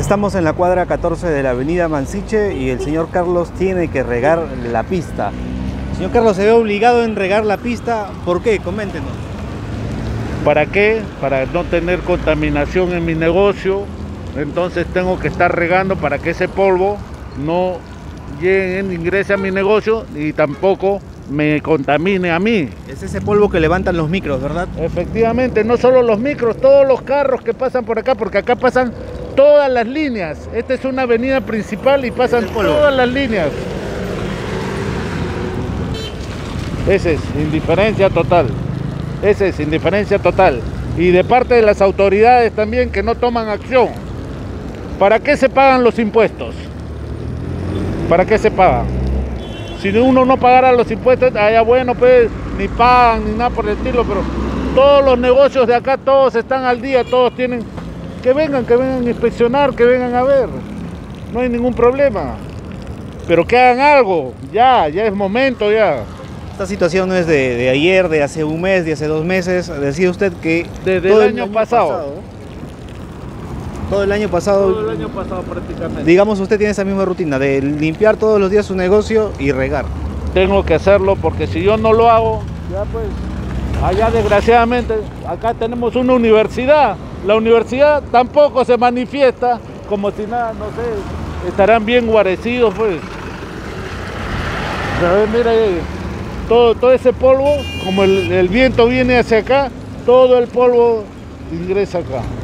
Estamos en la cuadra 14 de la avenida Mansiche y el señor Carlos tiene que regar la pista. Señor Carlos, se ve obligado en regar la pista. ¿Por qué? Coméntenos. ¿Para qué? Para no tener contaminación en mi negocio. Entonces tengo que estar regando para que ese polvo no llegue, ingrese a mi negocio y tampoco me contamine a mí. Es ese polvo que levantan los micros, ¿verdad? Efectivamente, no solo los micros, todos los carros que pasan por acá, porque acá pasan todas las líneas. Esta es una avenida principal y pasan todas las líneas. Esa es indiferencia total. Esa es indiferencia total. Y de parte de las autoridades también que no toman acción. ¿Para qué se pagan los impuestos? ¿Para qué se pagan? Si uno no pagara los impuestos, allá bueno, pues ni pagan ni nada por el estilo, pero todos los negocios de acá, todos están al día, todos tienen que vengan a inspeccionar, que vengan a ver. No hay ningún problema. Pero que hagan algo, ya es momento ya. Esta situación no es de ayer, de hace un mes, de hace 2 meses. Decía usted que desde el año pasado. Todo el año pasado. Todo el año pasado prácticamente. Digamos, usted tiene esa misma rutina de limpiar todos los días su negocio y regar. Tengo que hacerlo porque si yo no lo hago, ya pues, allá desgraciadamente, acá tenemos una universidad. La universidad tampoco se manifiesta como si nada, no sé, estarán bien guarecidos pues. Pero mira, todo ese polvo, como el viento viene hacia acá, todo el polvo ingresa acá.